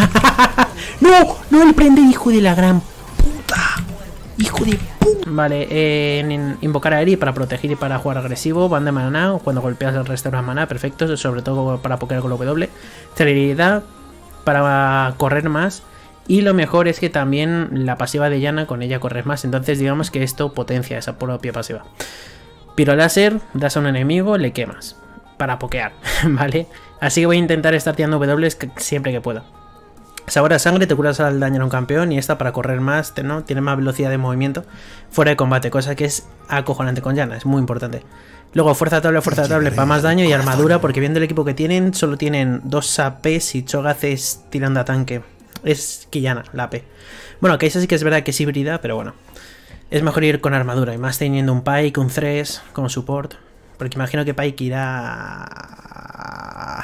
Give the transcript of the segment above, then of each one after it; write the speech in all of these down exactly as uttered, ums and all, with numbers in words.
¡No! ¡No el prende, hijo de la gran puta! ¡Hijo de puta! Vale, eh, en invocar a Eri para proteger y para jugar agresivo. Van de maná, cuando golpeas el restauras maná, perfecto. Sobre todo para pokear con la W. Celeridad para correr más. Y lo mejor es que también la pasiva de Yana, con ella corres más. Entonces digamos que esto potencia esa propia pasiva. Piro láser, das a un enemigo, le quemas. Para pokear, ¿vale? Así que voy a intentar estar tirando W siempre que pueda. Sabor a sangre, te curas al daño a un campeón. Y esta para correr más, ¿no? Tiene más velocidad de movimiento fuera de combate, cosa que es acojonante con Yana, es muy importante. Luego fuerza tabla, fuerza tabla para más daño y armadura, porque viendo el equipo que tienen, solo tienen dos A Ps y Cho'Gath es tirando a tanque. Es Qiyana, la A P. Bueno, que esa sí que es verdad que es híbrida, pero bueno. Es mejor ir con armadura, y más teniendo un Pyke, un Thresh como support. Porque imagino que Pyke irá...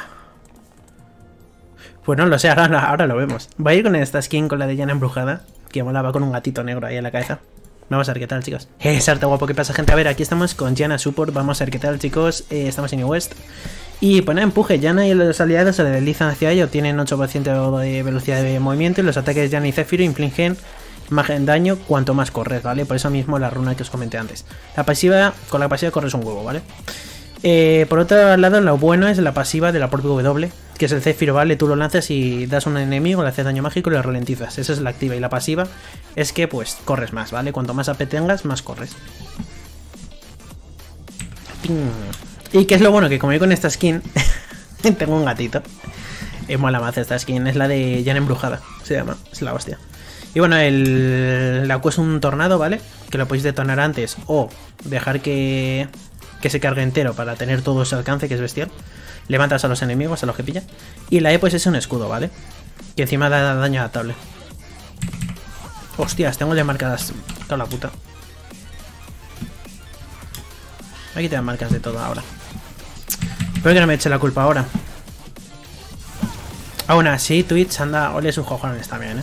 Pues no lo sé, ahora, ahora lo vemos. Voy a ir con esta skin, con la de Yana embrujada, que molaba con un gatito negro ahí en la cabeza. Vamos a ver qué tal, chicos. Eh, Sarta guapo, ¿qué pasa, gente? A ver, aquí estamos con Yana Support. Vamos a ver qué tal, chicos. Eh, estamos en West. Y pues nada, empuje. Yana y los aliados se deslizan hacia ello. Tienen ocho por ciento de velocidad de movimiento. Y los ataques de Yana y Zephyro infligen más daño cuanto más corres, ¿vale? Por eso mismo la runa que os comenté antes. La pasiva, con la pasiva corres un huevo, ¿vale? Eh, por otro lado, lo bueno es la pasiva de la propia W, que es el Zephyro, ¿vale? Tú lo lanzas y das a un enemigo, le haces daño mágico y lo ralentizas. Esa es la activa. Y la pasiva es que, pues, corres más, ¿vale? Cuanto más A P tengas, más corres. Y que es lo bueno, que como yo con esta skin tengo un gatito. Es mola más esta skin, es la de Yana embrujada, se llama, es la hostia. Y bueno, el la Q es un tornado, ¿vale? Que lo podéis detonar antes o dejar que, que se cargue entero para tener todo ese alcance, que es bestial. Levantas a los enemigos, a los que pilla. Y la E pues es un escudo, ¿vale? Que encima da daño adaptable. Hostias, tengo ya marcadas toda la puta. Aquí te dan marcas de todo ahora. Espero que no me eche la culpa ahora. Aún así, Twitch anda... Ole sus cojones también, ¿eh?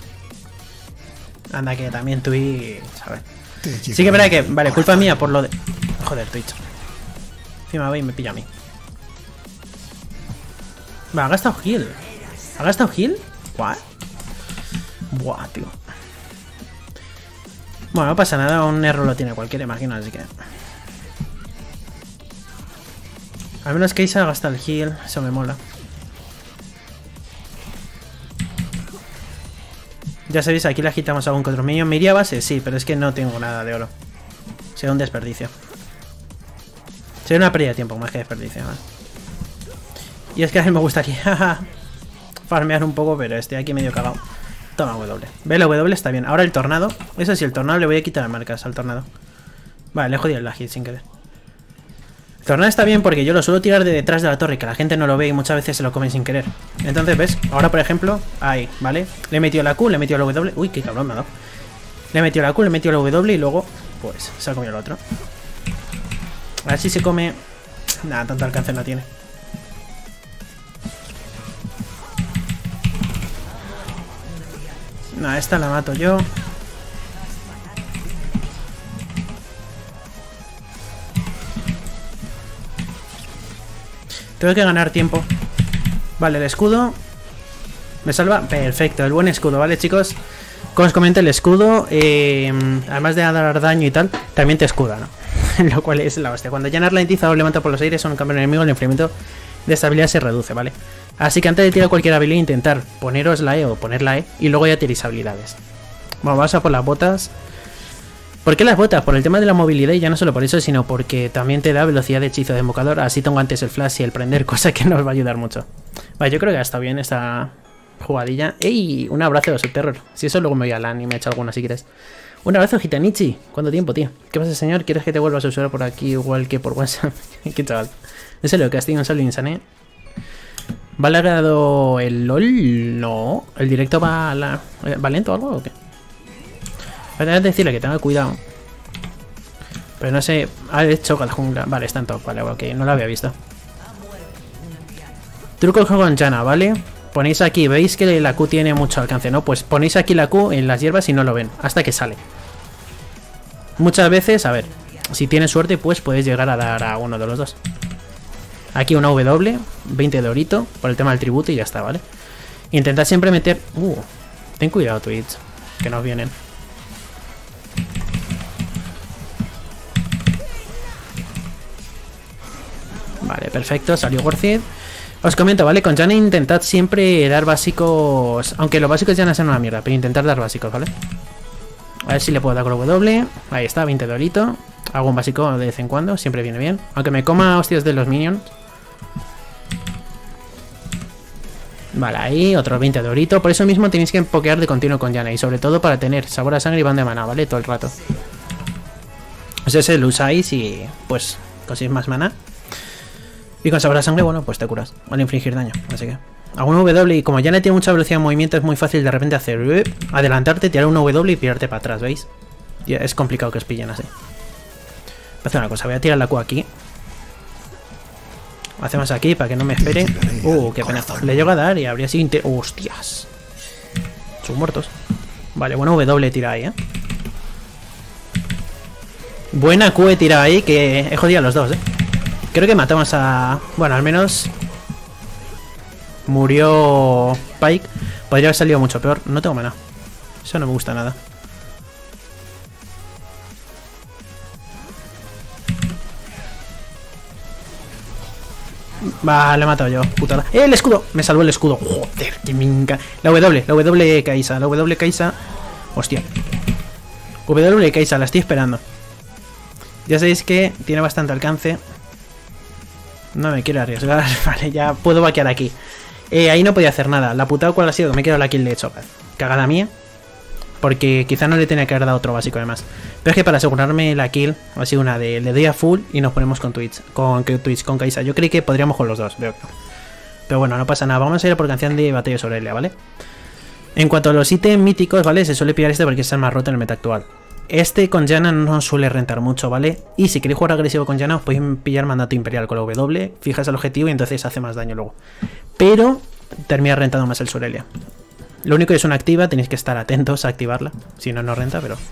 Anda que también Twitch... A ver. Sí que es verdad que... Vale, culpa mía por lo de... Joder, Twitch. Encima va y me pilla a mí. Va, ha gastado heal. ¿Ha gastado heal? Buah. Buah, tío. Bueno, no pasa nada. Un error lo tiene cualquiera, imagino, así que... Al menos que Isa gasta el heal, eso me mola. Ya sabéis, aquí le agitamos algún control minion. ¿Me iría a base? Sí, pero es que no tengo nada de oro. Sería un desperdicio. Sería una pérdida de tiempo más que desperdicio, ¿vale? Y es que a mí me gustaría farmear un poco, pero estoy aquí medio cagado. Toma W. Ve, la W está bien. Ahora el tornado. Eso sí, el tornado le voy a quitar marcas al tornado. Vale, le he jodido la hit sin querer. El tornado está bien porque yo lo suelo tirar de detrás de la torre, que la gente no lo ve y muchas veces se lo comen sin querer. Entonces, ¿ves? Ahora, por ejemplo, ahí, ¿vale? Le he metido la Q, le he metido la W. Uy, qué cabrón me ha dado. Le he metido la Q, le he metido la W y luego, pues, se ha comido el otro. A ver si se come... Nada, tanto alcance no tiene. Nada, esta la mato yo. Tengo que ganar tiempo. Vale, el escudo me salva. Perfecto, el buen escudo, ¿vale, chicos? Como os comenté, el escudo, eh, además de dar daño y tal, también te escuda, ¿no? Lo cual es la hostia. Cuando ya ralentiza o levanta por los aires o un campeón enemigo, el enfriamiento de estabilidad se reduce, ¿vale? Así que antes de tirar cualquier habilidad, intentar poneros la E o poner la E y luego ya tiréis habilidades. Bueno, vamos a por las botas. ¿Por qué las botas? Por el tema de la movilidad, y ya no solo por eso, sino porque también te da velocidad de hechizo de invocador. Así tengo antes el flash y el prender, cosa que nos va a ayudar mucho. Vale, yo creo que ha estado bien esta jugadilla. ¡Ey! Un abrazo de Subterror. Si eso luego me voy a LAN y me echo alguna si quieres. Un abrazo, Gitanichi. ¿Cuánto tiempo, tío? ¿Qué pasa, señor? ¿Quieres que te vuelva a subir por aquí igual que por WhatsApp? Qué chaval. En serio, que estoy un solo insane. ¿Va alargado el LOL? No. ¿El directo va, a la... ¿va lento o algo o qué? Voy a tener que decirle que tenga cuidado. Pero no sé... Ah, he hecho jungla. Vale, está en top. Vale, ok. No lo había visto. Truco con Yana, ¿vale? Ponéis aquí. ¿Veis que la Q tiene mucho alcance, no? Pues ponéis aquí la Q en las hierbas y no lo ven. Hasta que sale. Muchas veces, a ver... Si tienes suerte, pues puedes llegar a dar a uno de los dos. Aquí una W. veinte de orito. Por el tema del tributo y ya está, ¿vale? Intentad siempre meter... Uh, ten cuidado, Twitch, que nos vienen. Vale, perfecto, salió worth it. Os comento, ¿vale? Con Janna intentad siempre dar básicos. Aunque los básicos ya no sean una mierda, pero intentad dar básicos, ¿vale? A ver si le puedo dar con W. Ahí está, veinte de orito. Hago un básico de vez en cuando, siempre viene bien. Aunque me coma hostias de los minions. Vale, ahí, otros veinte de orito. Por eso mismo tenéis que pokear de continuo con Janna. Y sobre todo para tener sabor a sangre y van de maná, ¿vale? Todo el rato. O sea, se lo usáis y pues conseguís más maná. Y con sabor a sangre, bueno, pues te curas al infligir daño. Así que hago un W y como Janna tiene mucha velocidad de movimiento, es muy fácil de repente hacer uh, adelantarte, tirar un W y pirarte para atrás, ¿veis? Y es complicado que os pillen así. Voy a hacer una cosa, voy a tirar la Q aquí. Hacemos aquí para que no me espere. Uh, qué pena. Le llego a dar y habría sido... Uh, ¡hostias! Son muertos. Vale, bueno, W tira ahí, ¿eh? Buena Q he tirado ahí, que he jodido a los dos, ¿eh? Creo que matamos a... Bueno, al menos... Murió... Pyke. Podría haber salido mucho peor. No tengo mana. Eso no me gusta nada. Va, le he matado yo, putada. ¡Eh, el escudo! Me salvó el escudo. Joder, que minca. La W, la W Kaisa, la W Kaisa. Hostia. W Kaisa, la estoy esperando. Ya sabéis que tiene bastante alcance. No me quiero arriesgar. Vale, ya puedo vaquear aquí. Eh, ahí no podía hacer nada. La putada cuál ha sido que me he quedado la kill de Cho'Gath. Cagada mía. Porque quizá no le tenía que haber dado otro básico además. Pero es que para asegurarme la kill ha sido una de le doy a full y nos ponemos con Twitch. Con Twitch, con Kaisa. Yo creí que podríamos con los dos, veo que no. Pero bueno, no pasa nada. Vamos a ir por canción de batalla sobre Aurelia, ¿vale? En cuanto a los ítems míticos, ¿vale? Se suele pillar este porque es el más roto en el meta actual. Este con Janna no suele rentar mucho, ¿vale? Y si queréis jugar agresivo con Janna os podéis pillar mandato imperial con la W. Fijas el objetivo y entonces hace más daño luego. Pero termina rentando más el Aurelia. Lo único que es una activa, tenéis que estar atentos a activarla. Si no, no renta, pero...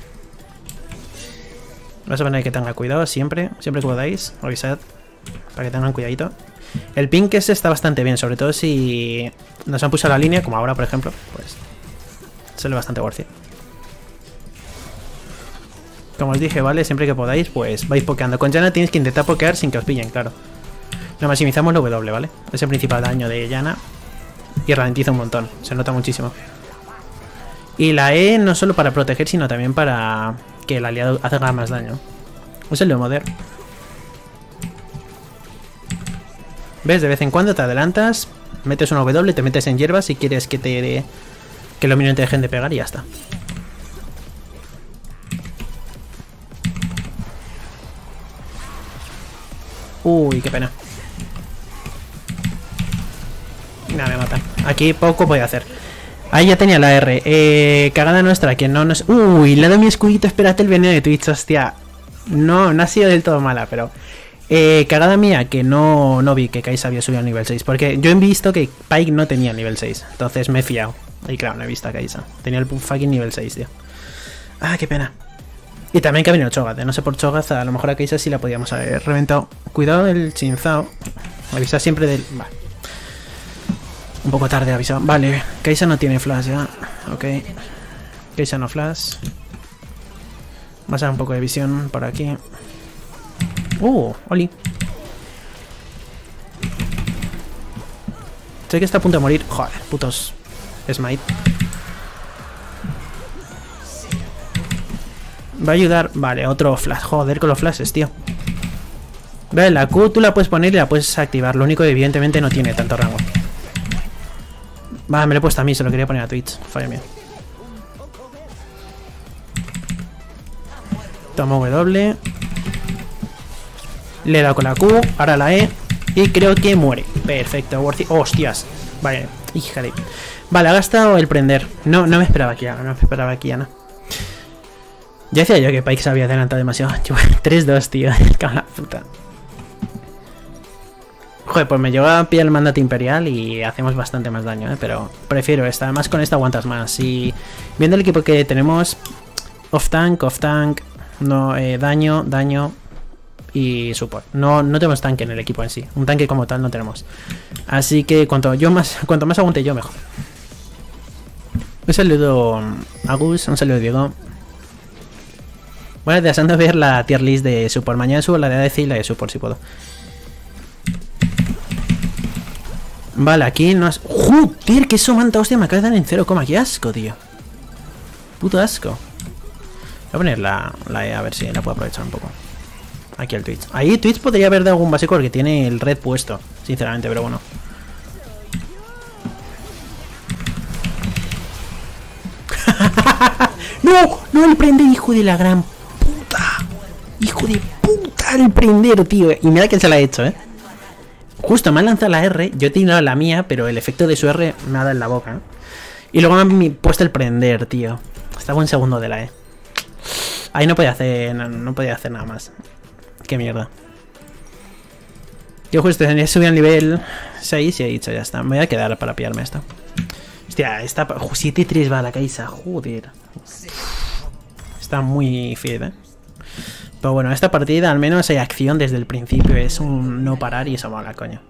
Vas a poner que tenga cuidado siempre. Siempre que podáis, avisad. Para que tengan cuidadito. El ping ese está bastante bien, sobre todo si nos han puesto la línea, como ahora por ejemplo. Pues sale bastante worth it. Como os dije, ¿vale? Siempre que podáis, pues vais pokeando. Con Janna tenéis que intentar pokear sin que os pillen, claro. Lo maximizamos la W, ¿vale? Es el principal daño de Janna. Y ralentiza un montón, se nota muchísimo. Y la E no solo para proteger, sino también para que el aliado haga más daño. Es el de Moder. ¿Ves? De vez en cuando te adelantas, metes una W, te metes en hierbas si quieres que te que los minions te dejen de pegar y ya está. Uy, qué pena. Nada, me matan. Aquí poco voy a hacer. Ahí ya tenía la R. Eh, cagada nuestra, que no nos... Uy, le doy mi escudito, espérate el veneno de Twitch, hostia. No, no ha sido del todo mala, pero... Eh, cagada mía, que no, no vi que Kaisa había subido a nivel seis. Porque yo he visto que Pyke no tenía nivel seis. Entonces me he fiado. Y claro, no he visto a Kaisa. Tenía el fucking nivel seis, tío. Ah, qué pena. Y también que ha venido Cho'Gath. No sé por Cho'Gath, a lo mejor a Kaisa sí la podíamos haber reventado. Cuidado del Chinzao. Avisa siempre del... Vale. Un poco tarde avisado. Vale, Kaisa no tiene flash ya. Ok. Kaisa no flash. Vamos a dar un poco de visión por aquí. Uh, Oli. Sé que está a punto de morir. Joder, putos Smite. Va a ayudar. Vale, otro flash. Joder con los flashes, tío. Vale, la Q tú la puedes poner y la puedes activar. Lo único que evidentemente no tiene tanto rango. Vale, me lo he puesto a mí, se lo quería poner a Twitch. Fallo mío. Tomo W. Le he dado con la Q, ahora la E. Y creo que muere. Perfecto, worthy. ¡Hostias! Vale, hija de... Vale, ha gastado el prender. No, no me esperaba aquí, no me esperaba aquí, Ana. Ya decía yo que Pyke se había adelantado demasiado. tres dos, tío. Cago en la puta. Joder, pues me lleva a pillar el mandato imperial y hacemos bastante más daño, ¿eh? Pero prefiero esta. Además con esta aguantas más. Y viendo el equipo que tenemos... Off tank, off tank... No, eh, daño, daño... Y support. No, no tenemos tanque en el equipo en sí. Un tanque como tal no tenemos. Así que cuanto yo más, cuanto más aguante yo, mejor. Un saludo a Gus, un saludo a Diego. Bueno, deseando ver la tier list de support. Mañana subo la de A D C y la de support si puedo. Vale, aquí no es... ¡Joder! ¡Qué somanta! Hostia, me acaba de dar en cero coma. ¡Qué asco, tío! Puto asco. Voy a poner la, la E a ver si la puedo aprovechar un poco. Aquí el Twitch. Ahí Twitch podría haber dado algún básico porque tiene el red puesto, sinceramente, pero bueno. ¡No! ¡No el prender, hijo de la gran puta! ¡Hijo de puta el prender, tío! Y mira que se la ha hecho, ¿eh? Justo me ha lanzado la R, yo he tirado la mía, pero el efecto de su R me ha dado en la boca, ¿eh? Y luego me han puesto el prender, tío. Estaba un segundo de la E. Ahí no podía hacer, no, no podía hacer nada más. Qué mierda. Yo justo tenía que subir al nivel seis y he dicho, ya está. Me voy a quedar para pillarme esto. Hostia, esta... siete tres va la Kaisa, joder. Está muy fit, ¿eh? Pero bueno, esta partida al menos hay acción desde el principio. Es un no parar y eso mola, coño.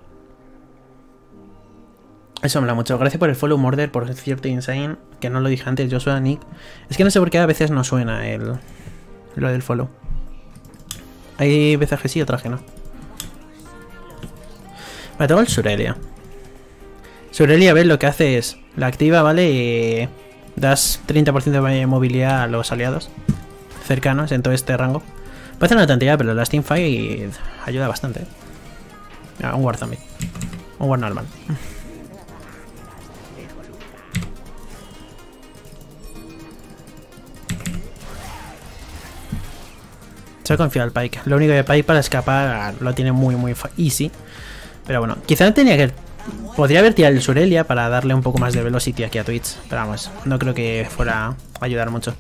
Eso mola mucho. Gracias por el follow, Murder, por cierto, Insane. Que no lo dije antes, Joshua, Nick. Es que no sé por qué a veces no suena el... lo del follow. Hay veces que sí, otras que no. Vale, tengo el Surelia. Surelia, ves, lo que hace es... la activa, ¿vale? Y das treinta por ciento de movilidad a los aliados cercanos en todo este rango. Parece una tontería, pero la Teamfight ayuda bastante. Ah, un War Zombie. Un War normal. Se ha confiado el Pyke. Lo único que Pyke para escapar lo tiene muy muy easy. Pero bueno, quizá tenía que... podría haber tirado el Surelia para darle un poco más de velocity aquí a Twitch. Pero vamos, no creo que fuera a ayudar mucho.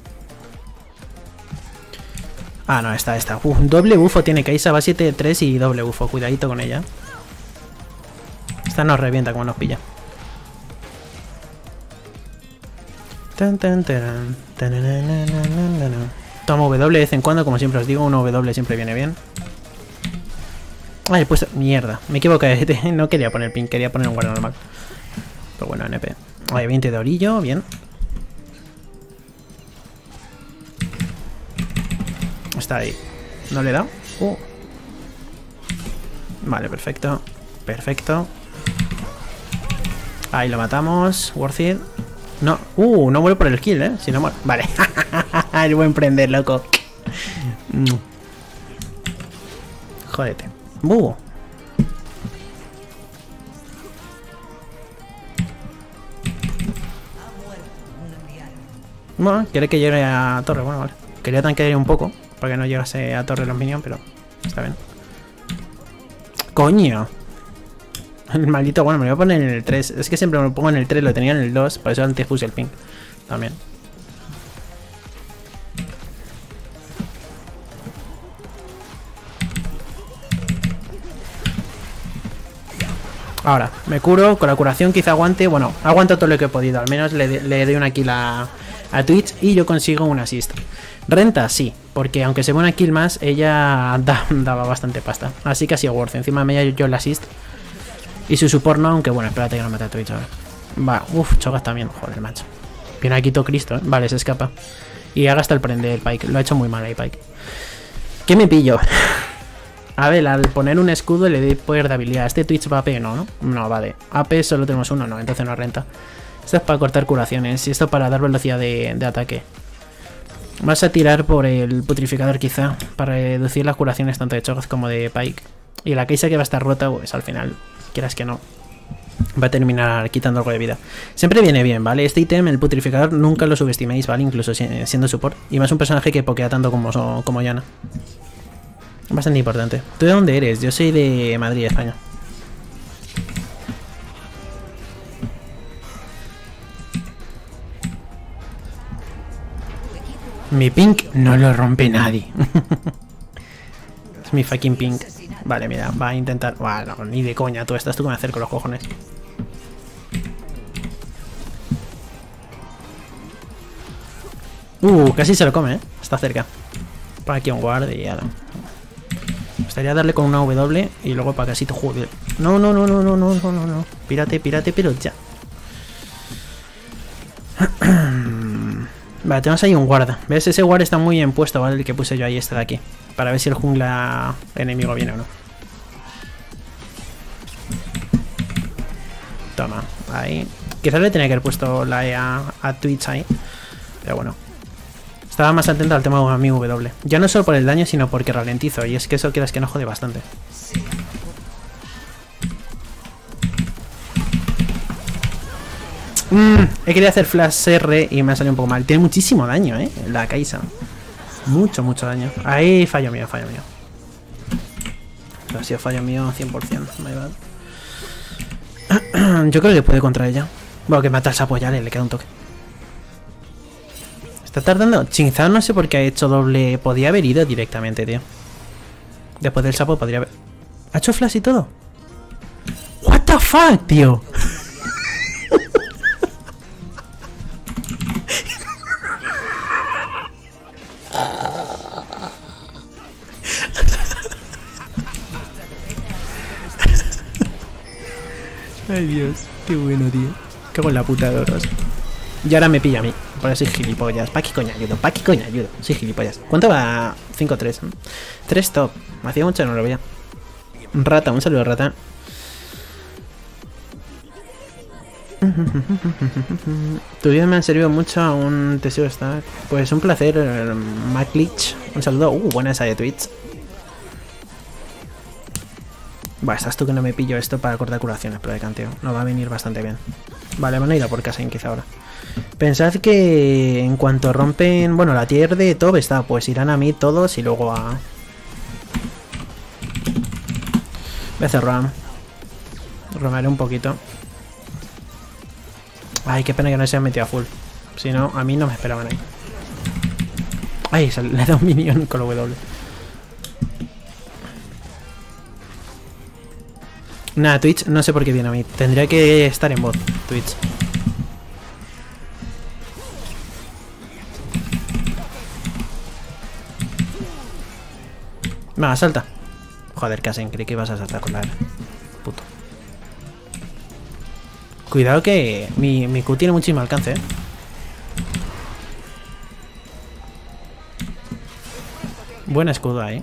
Ah, no, está, está. Uf, doble bufo tiene Kaisa, va siete tres y doble bufo. Cuidadito con ella. Esta nos revienta como nos pilla. Toma W de vez en cuando, como siempre os digo. Un W siempre viene bien. Ay, pues mierda, me equivoqué. No quería poner pin, quería poner un guardia normal. Pero bueno, N P. Ay, veinte de orillo, bien. Está ahí. ¿No le da? Uh. Vale, perfecto. Perfecto. Ahí lo matamos. Worth it. No. Uh, no muero por el kill, ¿eh? Si no muero. Vale. El buen prender, loco. Mm. Jódete. Uh. Bueno, quiere que llegue a torre. Bueno, vale. Quería tanquear un poco para que no llegase a torre los minions, pero está bien. ¡Coño! El maldito, bueno, me lo voy a poner en el tres. Es que siempre me lo pongo en el tres, lo tenía en el dos. Por eso antes puse el ping. También. Ahora, me curo. Con la curación quizá aguante. Bueno, aguanto todo lo que he podido. Al menos le, le doy una kill a, a Twitch y yo consigo un assist. Renta, sí. Porque aunque se ve una kill más, ella da, daba bastante pasta. Así que ha sido worth. Encima me he yo el assist. Y su support no, aunque bueno, espérate que no mate a Twitch ahora. Va, uff, chogas también. Joder, macho. Viene aquí todo Cristo, ¿eh? Vale, se escapa. Y haga hasta el prender el Pyke. Lo ha hecho muy mal ahí, Pyke. ¿Qué me pillo? A ver, al poner un escudo le doy poder de habilidad. ¿Este Twitch va A P? No, ¿no? No, vale. A P solo tenemos uno, no, entonces no renta. Esto es para cortar curaciones y esto para dar velocidad de, de ataque. Vas a tirar por el putrificador quizá, para reducir las curaciones tanto de Cho'Gath como de Pyke. Y la Kaisa que va a estar rota, pues al final, quieras que no, va a terminar quitando algo de vida. Siempre viene bien, ¿vale? Este ítem, el putrificador, nunca lo subestiméis, ¿vale? Incluso siendo support. Y más un personaje que pokea tanto como, como Yana. Bastante importante. ¿Tú de dónde eres? Yo soy de Madrid, España. Mi pink no lo rompe nadie. Es mi fucking pink. Vale, mira, va a intentar... Bueno, ni de coña, tú estás tú que me acerco los cojones. Uh, casi se lo come, ¿eh? Está cerca. Para aquí un guard y ya. Me gustaría darle con una W y luego para casi te joder. No, no, no, no, no, no, no, no, no. Pírate, pírate, pero ya. Vale, tenemos ahí un guarda. ¿Ves? Ese guarda está muy bien puesto, ¿vale? El que puse yo ahí, este de aquí. Para ver si el jungla enemigo viene o no. Toma, ahí. Quizás le tenía que haber puesto la E a, a Twitch ahí. Pero bueno. Estaba más atento al tema de mi W. Ya no solo por el daño, sino porque ralentizo. Y es que eso quieras que no jode bastante. Mm, he querido hacer flash R y me ha salido un poco mal. Tiene muchísimo daño, eh. La Kai'Sa. Mucho, mucho daño. Ahí fallo mío, fallo mío. Ha sido fallo mío cien por cien. My bad. Yo creo que puede contra ella. Bueno, que mata al sapo ya, le, le queda un toque. Está tardando. Chinzao no sé por qué ha hecho doble. Podía haber ido directamente, tío. Después del sapo podría haber... ¿Ha hecho flash y todo? What the fuck, tío. Ay, Dios, qué bueno, tío. Cago en la puta de oros. Y ahora me pilla a mí. Por eso soy gilipollas. ¿Pa' qué coño ayudo? ¿Pa' qué coño ayudo? Soy gilipollas. ¿Cuánto va? cinco tres. tres top. Me hacía mucho, no lo veía. Rata, un saludo, Rata. Tu vida me ha servido mucho a un tesoro stack. Pues un placer, Maclich. Un saludo. Uh, buena esa de Twitch. Bueno, estás tú que no me pillo esto para cortar curaciones, pero de canteo. No va a venir bastante bien. Vale, van a ir a por casa en quizá ahora. Pensad que en cuanto rompen... Bueno, la tier de top está, pues irán a mí todos y luego a... Voy a hacer ram. Romaré un poquito. Ay, qué pena que no se haya metido a full. Si no, a mí no me esperaban ahí. Ay, se le da un minion con lo W. Nada, Twitch, no sé por qué viene a mí. Tendría que estar en bot, Twitch. Venga, salta. Joder, Kasen, creí que ibas a saltar con la R. Puto. Cuidado que mi, mi Q tiene muchísimo alcance, eh. Buen escudo ahí.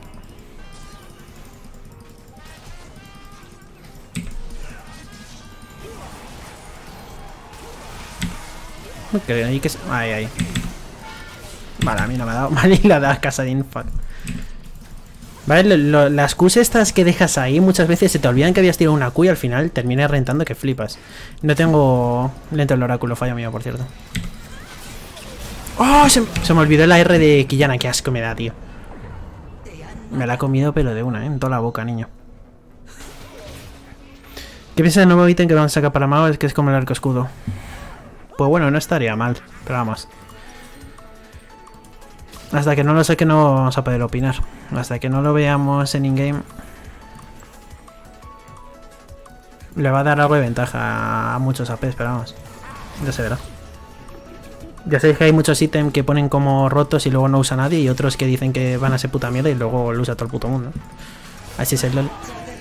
Que ahí que se... Ahí, ahí. Vale, a mí no me ha dado. Vale, y la da Casadín. Fuck. Vale, lo, lo, las Qs estas que dejas ahí muchas veces se te olvidan que habías tirado una Q y al final terminas rentando que flipas. No tengo lento el oráculo, fallo mío, por cierto. ¡Oh! Se, se me olvidó la R de Quillana, qué asco me da, tío. Me la ha comido pero de una, ¿eh? En toda la boca, niño. ¿Qué piensas del nuevo ítem que van a sacar para mago? Es que es como el arco escudo. Pues bueno, no estaría mal, pero vamos. Hasta que no lo sé que no vamos a poder opinar. Hasta que no lo veamos en in-game. Le va a dar algo de ventaja a muchos A Ps, pero vamos. Ya se verá. Ya sabéis que hay muchos ítems que ponen como rotos y luego no usa nadie. Y otros que dicen que van a ser puta mierda y luego lo usa todo el puto mundo. Así es el LOL.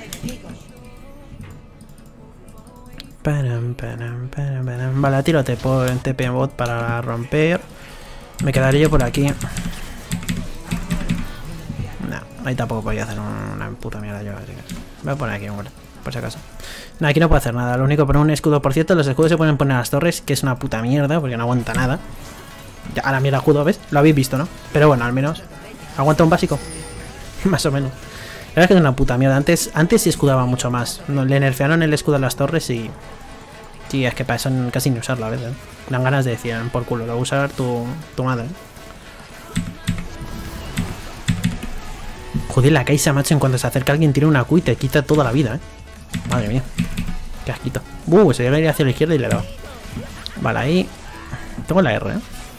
Param, param, param, param. Vale, tírate por T P bot para romper. Me quedaré yo por aquí. No, ahí tampoco podía hacer una puta mierda yo. Así que voy a poner aquí un gol, por si acaso. No, aquí no puedo hacer nada. Lo único, poner un escudo. Por cierto, los escudos se pueden poner a las torres, que es una puta mierda porque no aguanta nada. Ya, a la mierda escudo, ¿ves? Lo habéis visto, ¿no? Pero bueno, al menos aguanta un básico. Más o menos. La verdad es que es una puta mierda. Antes, antes sí escudaba mucho más. No, le nerfearon el escudo a las torres y... Sí, es que para eso casi ni usarlo a veces, ¿eh? Dan ganas de decir, por culo, lo va a usar tu, tu madre. Joder, la Kai'Sa, macho, en cuanto se acerca alguien tiene una Q y te quita toda la vida, ¿eh? Madre mía. Qué asquito. Uh, se debe ir hacia la izquierda y le he dado. Vale, ahí. Tengo la R, ¿eh?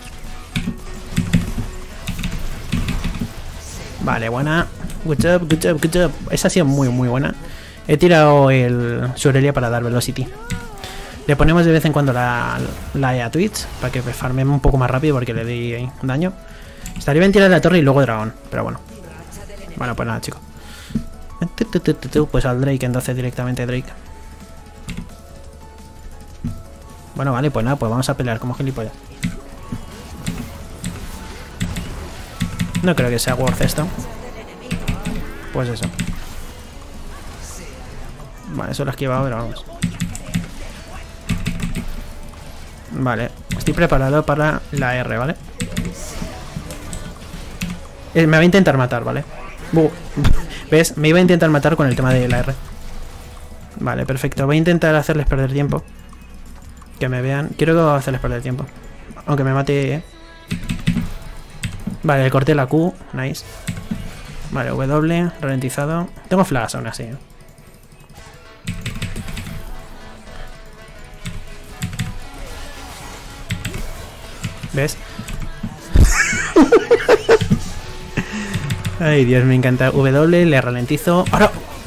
Vale, buena. Good job, good job, good job. Esa ha sido muy, muy buena. He tirado el su Aurelia para dar velocity. Le ponemos de vez en cuando la, la E a Twitch para que farme un poco más rápido porque le di daño. Estaría bien tirar la torre y luego dragón, pero bueno. Bueno, pues nada, chicos. Pues al Drake, entonces directamente Drake. Bueno, vale, pues nada, pues vamos a pelear como gilipollas. No creo que sea worth esto. Pues eso. Vale, eso lo he esquivado, pero vamos. Vale, estoy preparado para la R, ¿vale? Eh, me va a intentar matar, ¿vale? Uh, ¿Ves? Me iba a intentar matar con el tema de la R. Vale, perfecto. Voy a intentar hacerles perder tiempo. Que me vean. Quiero hacerles perder tiempo. Aunque me mate, ¿eh? Vale, le corté la Q. Nice. Vale, W, ralentizado. Tengo flash aún así, ¿eh? ¿Ves? Ay, Dios, me encanta. W, le ralentizo. ¡Ahora!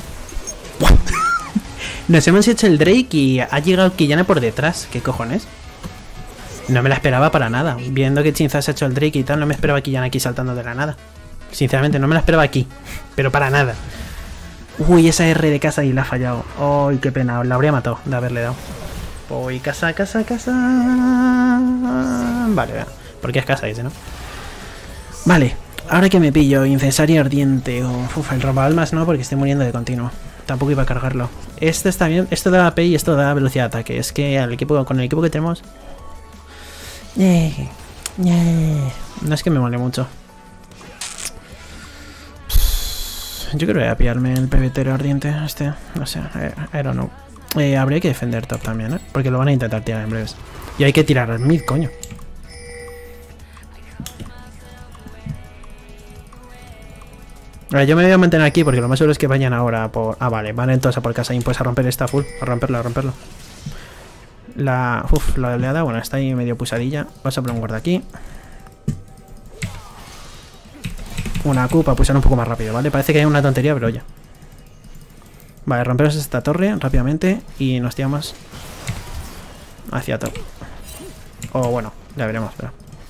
Nos hemos hecho el Drake y ha llegado Qiyana por detrás. ¿Qué cojones? No me la esperaba para nada. Viendo que Chinza se ha hecho el Drake y tal, no me esperaba Qiyana aquí saltando de la nada. Sinceramente, no me la esperaba aquí. Pero para nada. Uy, esa R de casa y la ha fallado. Uy, qué pena. La habría matado de haberle dado. Uy, casa, casa, casa. Vale, porque es casa ese, ¿no? Vale, ahora que me pillo, incensario ardiente. Uf, el rompaalmas no, porque estoy muriendo de continuo. Tampoco iba a cargarlo. Este está bien, esto da A P y esto da velocidad de ataque. Es que al equipo, con el equipo que tenemos. Yeah, yeah. No es que me mole mucho. Yo creo que voy a pillarme el pebetero ardiente. Este, no sé, I, I don't know. Eh, habría que defender top también, ¿eh? Porque lo van a intentar tirar en breves. Y hay que tirar al mid, coño. Ahora, yo me voy a mantener aquí porque lo más seguro es que vayan ahora por... Ah, vale, van entonces a por casa y pues a romper esta full. A romperlo, a romperlo. La... Uf, la oleada, bueno, está ahí medio pusadilla. Vamos a poner un guarda aquí. Una Q para pulsar un poco más rápido, ¿vale? Parece que hay una tontería, pero oye. Vale, rompemos esta torre rápidamente y nos tiramos hacia top. O bueno, ya veremos, pero...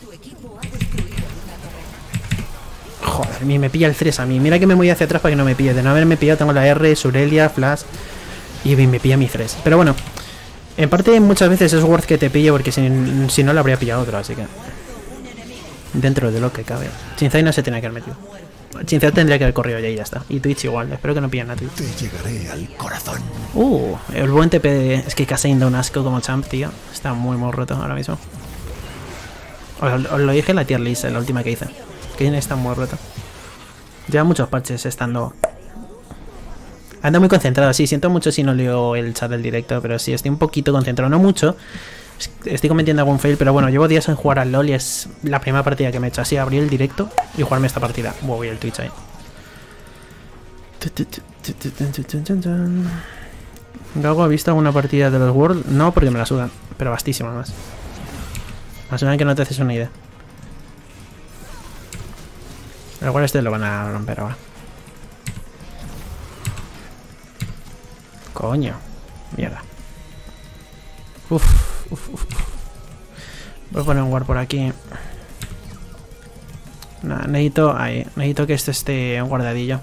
Joder, me pilla el tres a mí. Mira que me voy hacia atrás para que no me pille. De no haberme pillado tengo la R, Surelia, Flash y me pilla mi tres. Pero bueno, en parte muchas veces es worth que te pille porque si, si no le habría pillado otro, así que... Dentro de lo que cabe. Chinzai no se tenía que haber metido. Chinzai tendría que haber corrido ya y ya está. Y Twitch igual, espero que no pillen a Twitch. Te llegaré al corazón. Uh, el buen T P de... Es que Kasain da un asco como champ, tío. Está muy muy roto ahora mismo. Os, os lo dije en la tier list, en la última que hice. Que está muy roto. Lleva muchos parches estando... Anda muy concentrado, sí, siento mucho si no leo el chat del directo, pero sí, estoy un poquito concentrado, no mucho. Estoy cometiendo algún fail, pero bueno, llevo días en jugar al LoL y es la primera partida que me he hecho. Así, abrir el directo y jugarme esta partida. Voy el Twitch ahí. ¿Gago ha visto alguna partida de los World? No, porque me la sudan, pero bastísima más. Me sudan que no te haces una idea. Pero igual este lo van a romper ahora. Coño. Mierda. Uf, uf, uf. Voy a poner un guard por aquí. Nah, necesito, ahí, necesito que este esté guardadillo.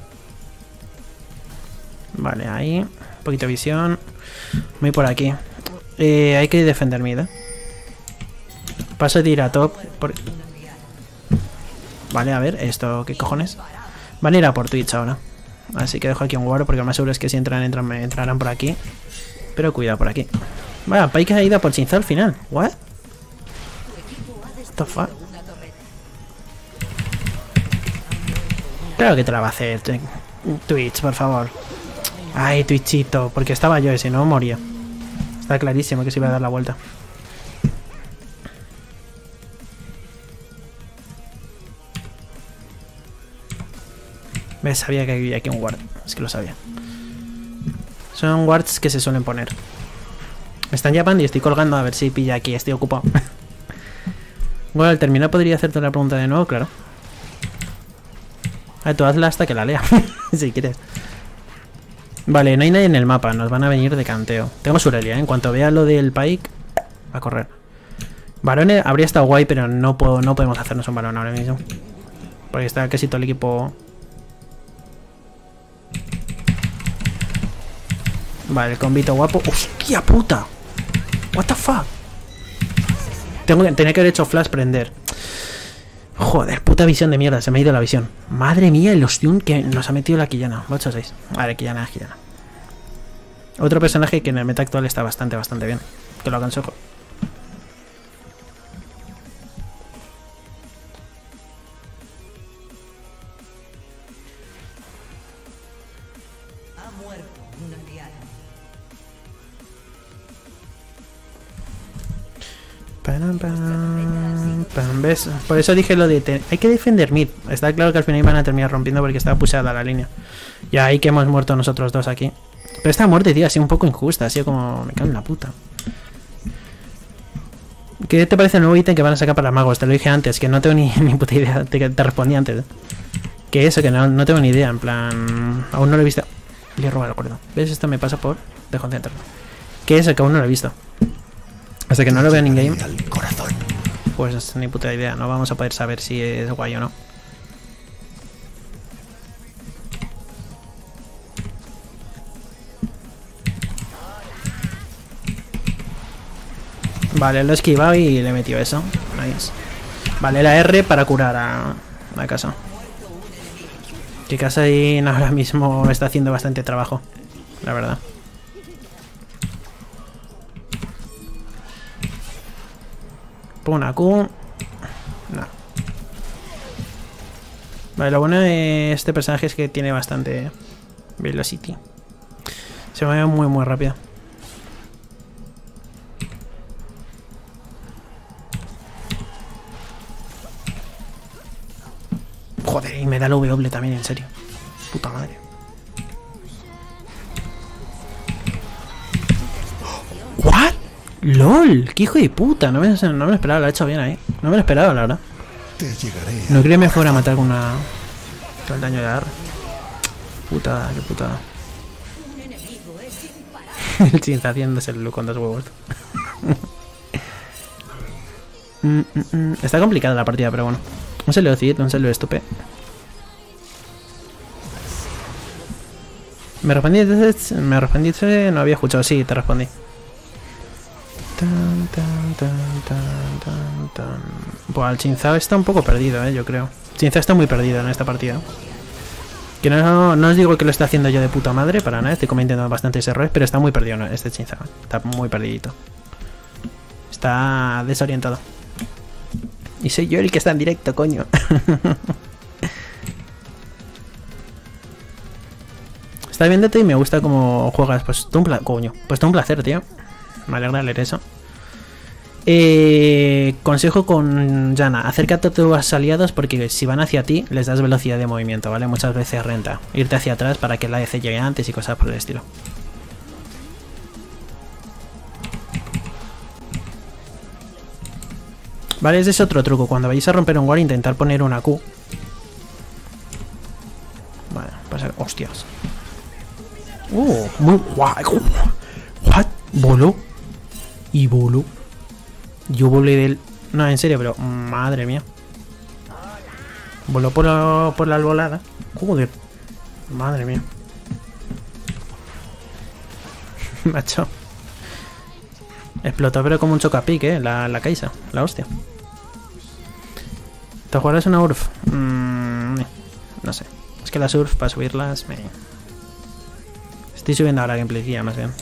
Vale, ahí. Un poquito de visión. Voy por aquí. Eh, hay que defender mid, ¿eh? Paso de ir a top. Por... Vale, a ver, esto, ¿qué cojones? Van a ir a por Twitch ahora. Así que dejo aquí un guard porque lo más seguro es que si entran, entran, me entrarán por aquí. Pero cuidado por aquí. Vaya, Pike ha ido por Chinza al final. ¿What? What the fuck? Claro que te la va a hacer Twitch, por favor. Ay, Twitchito, porque estaba yo y si no moría. Está clarísimo que se iba a dar la vuelta. Me sabía que había aquí un ward. Es que lo sabía. Son wards que se suelen poner. Me están llamando y estoy colgando a ver si pilla aquí. Estoy ocupado. Bueno, al terminar podría hacerte la pregunta de nuevo, claro. A ver, tú hazla hasta que la lea. Si quieres. Vale, no hay nadie en el mapa. Nos van a venir de canteo. Tengo Surelia, ¿eh? En cuanto vea lo del Pike, a correr. Barone habría estado guay, pero no, puedo, no podemos hacernos un balón ahora mismo. Porque está casi todo el equipo... Vale, el combito guapo. ¡Hostia puta! What the fuck. Tengo que, tenía que haber hecho flash prender. Joder, puta visión de mierda, se me ha ido la visión. Madre mía, el ostión que nos ha metido la Quillana. ocho seis. Vale, Quillana, Quillana. Otro personaje que en el meta actual está bastante, bastante bien. Que lo aconsejo. Pam, pam, pam, ¿ves? Por eso dije lo de... Te... Hay que defender mid. Está claro que al final iban a terminar rompiendo porque estaba pusada la línea. Y ahí que hemos muerto nosotros dos aquí. Pero esta muerte, tío, ha sido un poco injusta. Ha sido como... Me cago en la puta. ¿Qué te parece el nuevo ítem que van a sacar para magos? Te lo dije antes, que no tengo ni, ni puta idea. Te, te respondí antes. Que eso, que no, no tengo ni idea. En plan... Aún no lo he visto. Le he robado el acuerdo. ¿Ves? Esto me pasa por desconcentrarme. Que eso, que aún no lo he visto. Hasta que no lo vean in game, pues ni puta idea, no vamos a poder saber si es guay o no. Vale, lo he esquivado y le he metido eso. Nice. Vale, la R para curar a la casa. Que casa ahí ahora mismo está haciendo bastante trabajo, la verdad. Pongo una Q. No. Vale, lo bueno de este personaje es que tiene bastante velocity. Se mueve muy muy rápido. Joder, y me da el W también, en serio. Puta madre. ¿What? ¡Lol! ¡Qué hijo de puta! No me, no me lo esperaba, lo ha hecho bien ahí. No me lo esperaba, la verdad. No creía que me fuera a matar con una... Con el daño de ar. Putada, qué putada. El Chinza haciéndose el look con dos huevos. mm, mm, mm. Está complicada la partida, pero bueno. Un selo cid, un selo estupe. ¿Me respondiste? ¿Me respondiste? No había escuchado. Sí, te respondí. Tan, tan, tan, tan, tan, tan. Pues el Chinzao está un poco perdido, eh, yo creo. Chinzao está muy perdido en esta partida. Que no, no os digo que lo esté haciendo yo de puta madre, para nada, estoy cometiendo bastantes errores, pero está muy perdido, ¿no? Este Chinzao. Está muy perdidito. Está desorientado. Y soy yo el que está en directo, coño. Está viéndote y me gusta cómo juegas. Pues todo un placer, coño. Pues todo un placer, tío. Me alegra leer eso. Eh, consejo con Janna. Acércate a tus aliados porque si van hacia ti les das velocidad de movimiento, ¿vale? Muchas veces renta irte hacia atrás para que la A D C llegue antes y cosas por el estilo. Vale, ese es otro truco. Cuando vayáis a romper un wall, intentar poner una Q. Vale, pasa. Hostias. Uh, muy guay. What? Voló. Y voló. Yo volé del... No, en serio, pero... Madre mía. Voló por la, por la albolada. Joder. Madre mía. Macho. Explotó pero como un chocapic, eh. La, la Kaisa. La hostia. ¿Te jugarás una U R F? Mm, no sé. Es que las U R F para subirlas me... Estoy subiendo ahora gameplay más bien.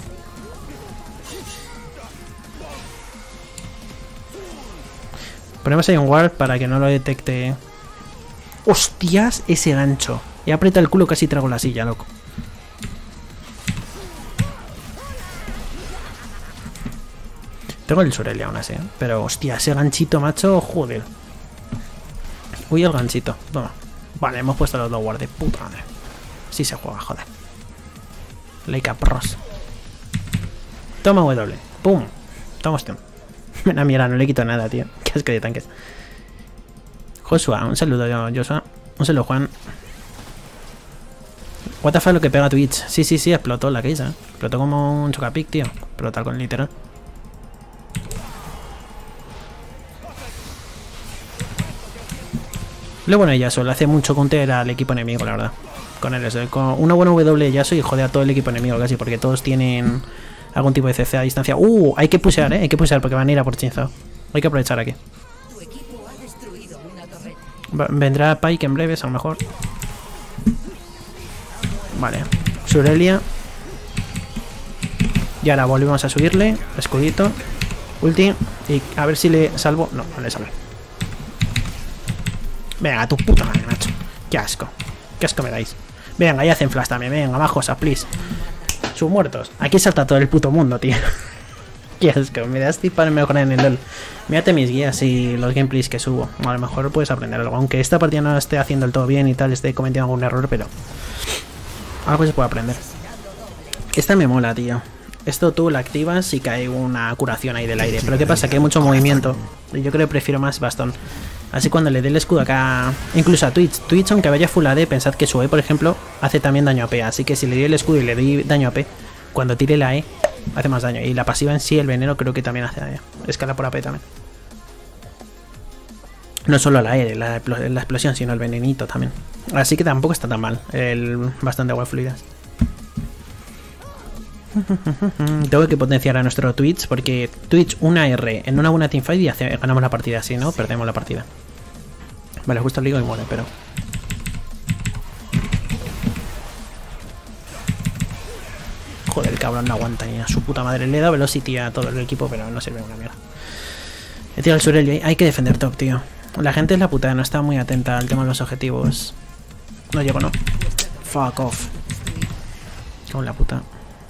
Ponemos ahí un ward para que no lo detecte. ¡Hostias! Ese gancho. Y aprieta el culo, casi trago la silla, loco. Tengo el Surelia aún así, ¿eh? Pero hostia, ese ganchito, macho, joder. Uy, el ganchito. Toma. Vale, hemos puesto los dos guardias. Puta madre. Sí se juega, joder. Leica Pros. Toma W. Pum. Toma hostia. Mira, mira, no le quito nada, tío. Qué asco de tanques. Joshua, un saludo, Joshua. Un saludo, Juan. What the fuck lo que pega Twitch. Sí, sí, sí, explotó la Keisa, ¿eh? Explotó como un chocapic, tío. Explotar con literal. Lo bueno de Yasuo, le hace mucho counter al equipo enemigo, la verdad. Con él, eso, con una buena W de Yasuo y jode a todo el equipo enemigo casi, porque todos tienen algún tipo de C C a distancia. Uh, hay que pushear, eh, hay que pushear porque van a ir a por Chinzao. Hay que aprovechar aquí. Va, vendrá Pike en breves, a lo mejor. Vale. Surelia. Y ahora volvemos a subirle. Escudito. Ulti. Y a ver si le salvo. No, no le salvo. Venga, tu puta madre, macho. Qué asco. Qué asco me dais. Venga, ya hacen flash también. Venga, bajos, please. Sus muertos. Aquí salta todo el puto mundo, tío. Qué asco. Me das para mejorar en el LoL. Mírate mis guías y los gameplays que subo. A lo mejor puedes aprender algo. Aunque esta partida no esté haciendo el todo bien y tal, esté cometiendo algún error, pero algo se puede aprender. Esta me mola, tío. Esto tú la activas y cae una curación ahí del aire. Pero ¿qué pasa? Que hay mucho movimiento. Y yo creo que prefiero más bastón. Así cuando le dé el escudo acá... Incluso a Twitch. Twitch, aunque vaya full A D, pensad que su E, por ejemplo, hace también daño a P. Así que si le doy el escudo y le doy daño a P, cuando tire la E, hace más daño. Y la pasiva en sí, el veneno, creo que también hace daño. Escala por A P también. No solo la E, la, la explosión, sino el venenito también. Así que tampoco está tan mal. El bastante agua fluidas. Tengo que potenciar a nuestro Twitch, porque Twitch una R en una buena teamfight y hace, ganamos la partida. Si no, perdemos la partida. Vale, justo le digo y muere, pero... Joder, el cabrón no aguanta ni a su puta madre. Le da velocity a todo el equipo, pero no sirve una mierda. He tirado el Surelio. Hay que defender top, tío. La gente es la puta, no está muy atenta al tema de los objetivos. No llego, no. Fuck off. Con la puta.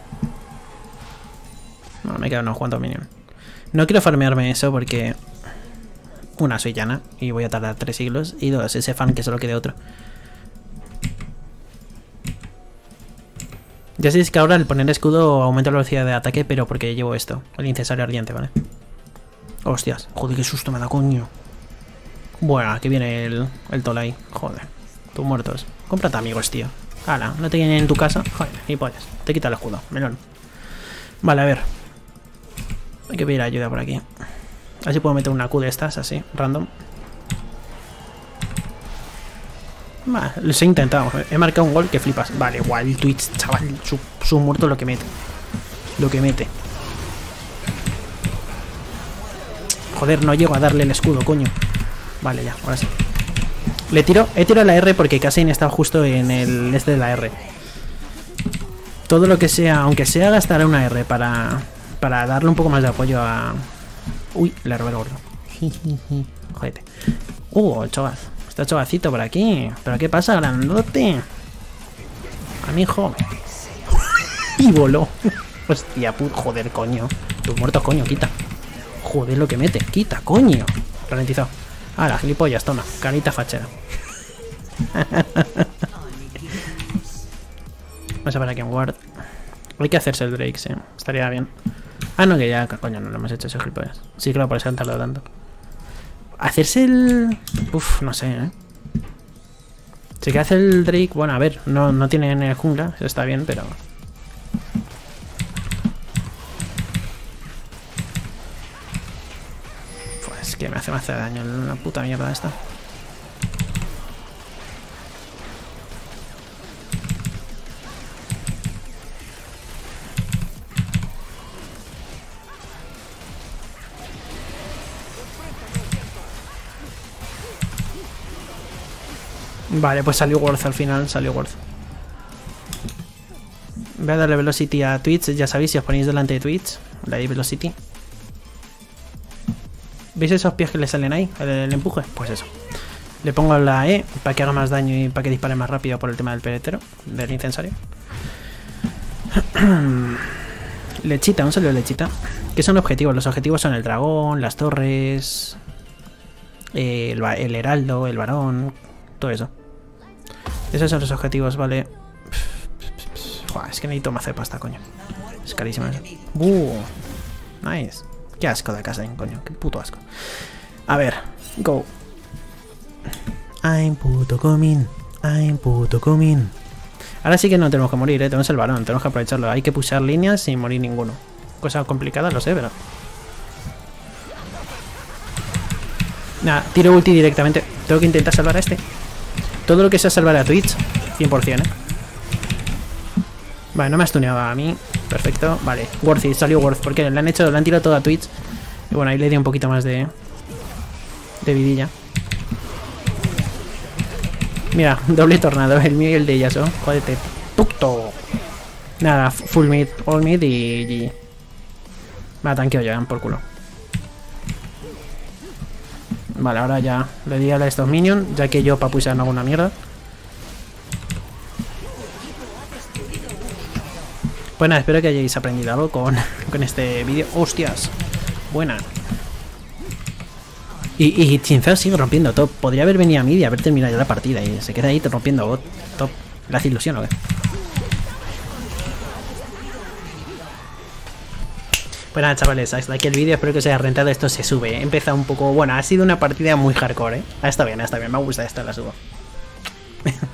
No, me quedan unos cuantos minions. No quiero farmearme eso porque... Una, soy llana y voy a tardar tres siglos. Y dos, ese fan que solo quede otro. Ya sabéis que ahora el poner escudo aumenta la velocidad de ataque, pero porque llevo esto, el incensario ardiente, ¿vale? Hostias, joder, qué susto me da, coño. Bueno, aquí viene el, el Tolai. Joder, tus muertos. Cómprate amigos, tío. Hala, no te vienen en tu casa. Joder, y pollas. Te quita el escudo, melón. Vale, a ver. Hay que pedir ayuda por aquí. Así puedo meter una Q de estas, así, random. Vale, los he intentado. He marcado un gol que flipas. Vale, igual el Twitch, chaval. Su, su muerto lo que mete. Lo que mete. Joder, no llego a darle el escudo, coño. Vale, ya, ahora sí. Le tiro, he tirado la R porque Kasin está justo en el este de la R. Todo lo que sea, aunque sea gastar una R para, para darle un poco más de apoyo a... Uy, le robé el gordo. Jodete. Uh, el chovaz. Está chovacito por aquí. ¿Pero qué pasa, grandote? A mi hijo. Y voló. Hostia, put, joder, coño. Tus muertos, coño, quita. Joder, lo que mete. Quita, coño. Ralentizado. Ah, la gilipollas, toma. Carita fachera. Vamos a ver aquí un ward. Hay que hacerse el Drake, sí. Estaría bien. Ah, no, que ya, coño, no lo hemos hecho ese gilipollas. Sí, claro, por eso han tardado tanto. Hacerse el... Uf, no sé, ¿eh? Si que hace el Drake... Bueno, a ver, no, no tiene en el jungla. Eso está bien, pero... Pues que me hace más daño la puta mierda esta. Vale, pues salió Worth al final, salió Worth. Voy a darle velocity a Twitch, ya sabéis, si os ponéis delante de Twitch, le dais velocity. ¿Veis esos pies que le salen ahí? El, el empuje, pues eso. Le pongo la E para que haga más daño y para que dispare más rápido por el tema del peletero, del incensario. Lechita, un salió lechita. ¿Qué son los objetivos? Los objetivos son el dragón, las torres, el, el heraldo, el varón, todo eso. Esos son los objetivos, vale. Uf, es que necesito más de pasta, coño. Es carísimo eso. Uh, nice. Qué asco de casa, coño. Qué puto asco. A ver, go. I'm puto coming. I'm puto coming. Ahora sí que no tenemos que morir, eh. Tenemos el varón, tenemos que aprovecharlo. Hay que pushar líneas sin morir ninguno. Cosa complicada, lo sé, pero... Nada, tiro ulti directamente. Tengo que intentar salvar a este. Todo lo que sea salvar a Twitch, cien por cien, eh. Vale, no me ha stuneado a mí. Perfecto, vale. Worthy, salió Worth, porque le han hecho, le han tirado todo a Twitch. Y bueno, ahí le di un poquito más de... De vidilla. Mira, doble tornado, el mío y el de Yasuo. Jódete, puto. Nada, full mid, all mid y G G. Me tanqueo ya, por culo. Vale, ahora ya le di a estos minions, ya que yo para pusar no hago una mierda. Pues nada, espero que hayáis aprendido algo con, con este vídeo. ¡Hostias! Buena. Y, y Chinzao sigue rompiendo top. Podría haber venido a mid y haber terminado ya la partida. Y se queda ahí rompiendo bot, top. ¿Le hace ilusión o qué? Pues nada, chavales, hasta aquí el vídeo. Espero que os haya rentado. Esto se sube. He empezado un poco... Bueno, ha sido una partida muy hardcore, ¿eh? Ah, está bien, está bien. Me gusta esta, la subo.